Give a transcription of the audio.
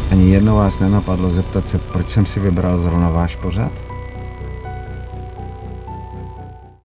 Ani jednou vás nenapadlo zeptat se, proč jsem si vybral zrovna váš pořad?